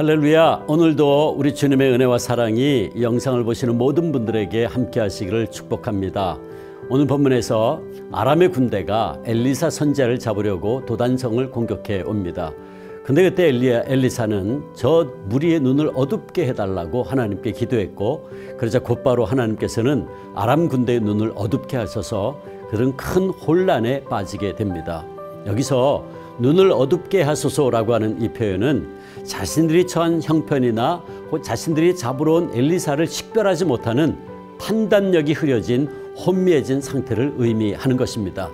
할렐루야. 오늘도 우리 주님의 은혜와 사랑이 이 영상을 보시는 모든 분들에게 함께 하시기를 축복합니다. 오늘 본문에서 아람의 군대가 엘리사 선지자를 잡으려고 도단성을 공격해 옵니다. 근데 그때 엘리사는 저 무리의 눈을 어둡게 해달라고 하나님께 기도했고, 그러자 곧바로 하나님께서는 아람 군대의 눈을 어둡게 하셔서 그들은 큰 혼란에 빠지게 됩니다. 여기서 눈을 어둡게 하소서라고 하는 이 표현은 자신들이 처한 형편이나 자신들이 잡으러 온 엘리사를 식별하지 못하는 판단력이 흐려진 혼미해진 상태를 의미하는 것입니다.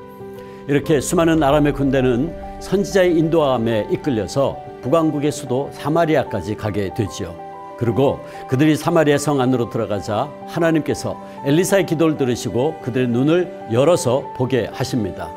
이렇게 수많은 아람의 군대는 선지자의 인도함에 이끌려서 북왕국의 수도 사마리아까지 가게 되지요. 그리고 그들이 사마리아 성 안으로 들어가자 하나님께서 엘리사의 기도를 들으시고 그들의 눈을 열어서 보게 하십니다.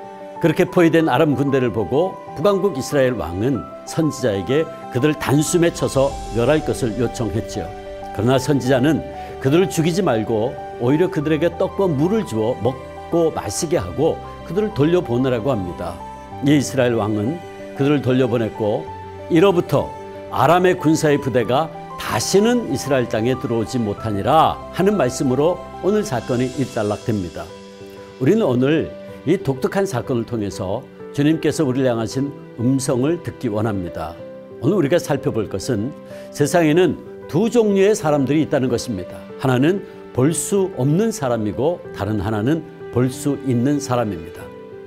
그렇게 포위된 아람 군대를 보고 북왕국 이스라엘 왕은 선지자에게 그들을 단숨에 쳐서 멸할 것을 요청했지요. 그러나 선지자는 그들을 죽이지 말고 오히려 그들에게 떡과 물을 주어 먹고 마시게 하고 그들을 돌려보내라고 합니다. 이 이스라엘 왕은 그들을 돌려보냈고, 이로부터 아람의 군사의 부대가 다시는 이스라엘 땅에 들어오지 못하니라 하는 말씀으로 오늘 사건이 일단락됩니다. 우리는 오늘 이 독특한 사건을 통해서 주님께서 우리를 향하신 음성을 듣기 원합니다. 오늘 우리가 살펴볼 것은 세상에는 두 종류의 사람들이 있다는 것입니다. 하나는 볼 수 없는 사람이고 다른 하나는 볼 수 있는 사람입니다.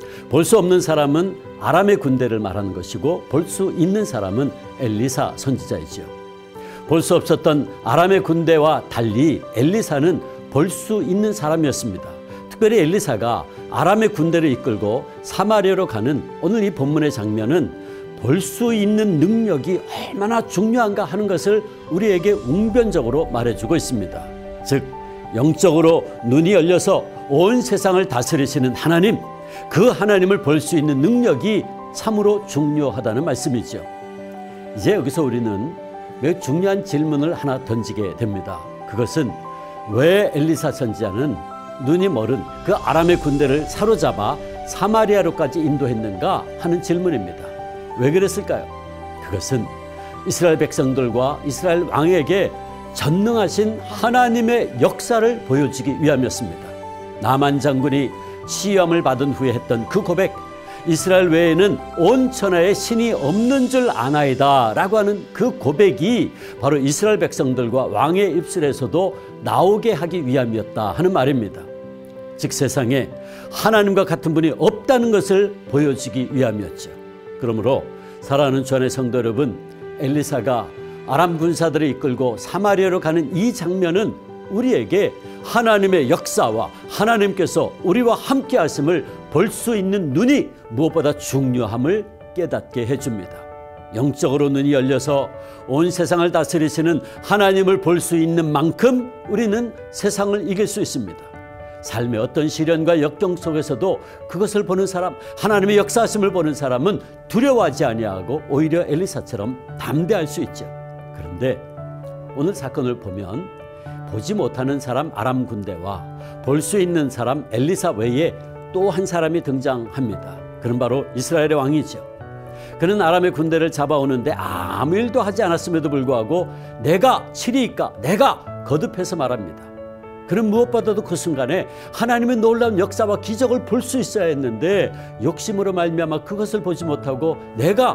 볼 수 없는 사람은 아람의 군대를 말하는 것이고, 볼 수 있는 사람은 엘리사 선지자이지요. 볼 수 없었던 아람의 군대와 달리 엘리사는 볼 수 있는 사람이었습니다. 특별히 엘리사가 아람의 군대를 이끌고 사마리아로 가는 오늘 이 본문의 장면은 볼 수 있는 능력이 얼마나 중요한가 하는 것을 우리에게 웅변적으로 말해주고 있습니다. 즉, 영적으로 눈이 열려서 온 세상을 다스리시는 하나님, 그 하나님을 볼 수 있는 능력이 참으로 중요하다는 말씀이죠. 이제 여기서 우리는 매우 중요한 질문을 하나 던지게 됩니다. 그것은 왜 엘리사 선지자는 눈이 멀은 그 아람의 군대를 사로잡아 사마리아로까지 인도했는가 하는 질문입니다. 왜 그랬을까요? 그것은 이스라엘 백성들과 이스라엘 왕에게 전능하신 하나님의 역사를 보여주기 위함이었습니다. 나만 장군이 시험을 받은 후에 했던 그 고백, 이스라엘 외에는 온 천하에 신이 없는 줄 아나이다 라고 하는 그 고백이 바로 이스라엘 백성들과 왕의 입술에서도 나오게 하기 위함이었다 하는 말입니다. 즉, 세상에 하나님과 같은 분이 없다는 것을 보여주기 위함이었죠. 그러므로 사랑하는 주 안의 성도 여러분, 엘리사가 아람 군사들을 이끌고 사마리아로 가는 이 장면은 우리에게 하나님의 역사와 하나님께서 우리와 함께 하심을 볼 수 있는 눈이 무엇보다 중요함을 깨닫게 해줍니다. 영적으로 눈이 열려서 온 세상을 다스리시는 하나님을 볼 수 있는 만큼 우리는 세상을 이길 수 있습니다. 삶의 어떤 시련과 역경 속에서도 그것을 보는 사람, 하나님의 역사하심을 보는 사람은 두려워하지 아니하고 오히려 엘리사처럼 담대할 수 있죠. 그런데 오늘 사건을 보면 보지 못하는 사람 아람 군대와 볼 수 있는 사람 엘리사 외에 또 한 사람이 등장합니다. 그는 바로 이스라엘의 왕이죠. 그는 아람의 군대를 잡아오는데 아무 일도 하지 않았음에도 불구하고 내가 치리이까, 내가 거듭해서 말합니다. 그는 무엇보다도 그 순간에 하나님의 놀라운 역사와 기적을 볼 수 있어야 했는데 욕심으로 말미암아 그것을 보지 못하고 내가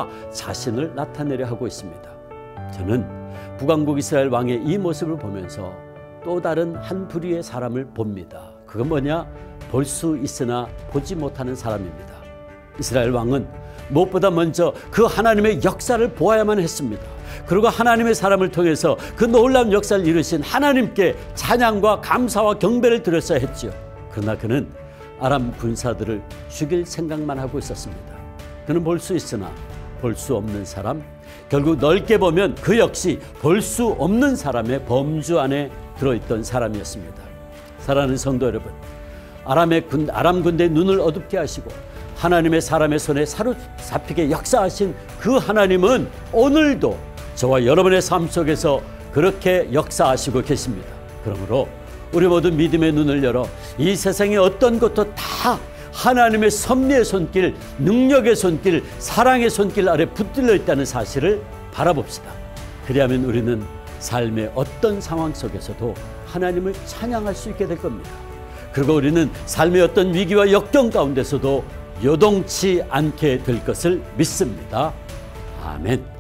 자신을 나타내려 하고 있습니다. 저는 북왕국 이스라엘 왕의 이 모습을 보면서 또 다른 한 부류의 사람을 봅니다. 그건 뭐냐? 볼 수 있으나 보지 못하는 사람입니다. 이스라엘 왕은 무엇보다 먼저 그 하나님의 역사를 보아야만 했습니다. 그리고 하나님의 사람을 통해서 그 놀라운 역사를 이루신 하나님께 찬양과 감사와 경배를 드렸어야 했지요. 그러나 그는 아람 군사들을 죽일 생각만 하고 있었습니다. 그는 볼 수 있으나 볼 수 없는 사람, 결국 넓게 보면 그 역시 볼 수 없는 사람의 범주 안에 들어있던 사람이었습니다. 사랑하는 성도 여러분, 아람 군대의 눈을 어둡게 하시고 하나님의 사람의 손에 사로잡히게 역사하신 그 하나님은 오늘도 저와 여러분의 삶 속에서 그렇게 역사하시고 계십니다. 그러므로 우리 모두 믿음의 눈을 열어 이 세상의 어떤 것도 다 하나님의 섭리의 손길, 능력의 손길, 사랑의 손길 아래 붙들려 있다는 사실을 바라봅시다. 그리하면 우리는 삶의 어떤 상황 속에서도 하나님을 찬양할 수 있게 될 겁니다. 그리고 우리는 삶의 어떤 위기와 역경 가운데서도 요동치 않게 될 것을 믿습니다. 아멘.